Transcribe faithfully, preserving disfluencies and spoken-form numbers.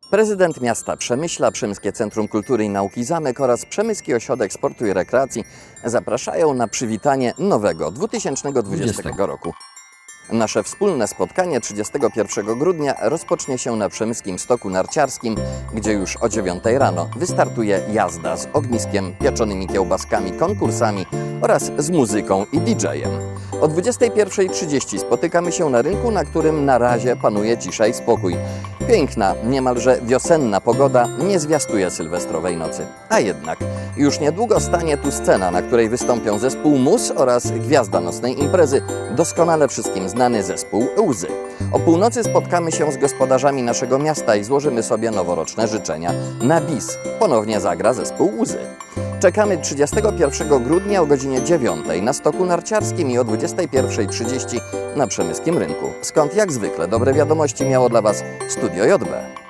Prezydent miasta Przemyśla, Przemyskie Centrum Kultury i Nauki Zamek oraz Przemyski Ośrodek Sportu i Rekreacji zapraszają na przywitanie nowego dwa tysiące dwudziestego roku. Nasze wspólne spotkanie trzydziestego pierwszego grudnia rozpocznie się na Przemyskim Stoku Narciarskim, gdzie już o dziewiątej rano wystartuje jazda z ogniskiem, pieczonymi kiełbaskami, konkursami oraz z muzyką i didżejem. O dwudziestej pierwszej trzydzieści spotykamy się na rynku, na którym na razie panuje cisza i spokój. Piękna, niemalże wiosenna pogoda nie zwiastuje sylwestrowej nocy. A jednak już niedługo stanie tu scena, na której wystąpią zespół Mus oraz gwiazda nocnej imprezy, doskonale wszystkim znany zespół Łzy. O północy spotkamy się z gospodarzami naszego miasta i złożymy sobie noworoczne życzenia. Na bis ponownie zagra zespół Łzy. Czekamy trzydziestego pierwszego grudnia o godzinie dziewiątej na Stoku Narciarskim i o dwudziestej pierwszej trzydzieści na Przemyskim Rynku. Skąd jak zwykle dobre wiadomości miało dla Was Studio J B.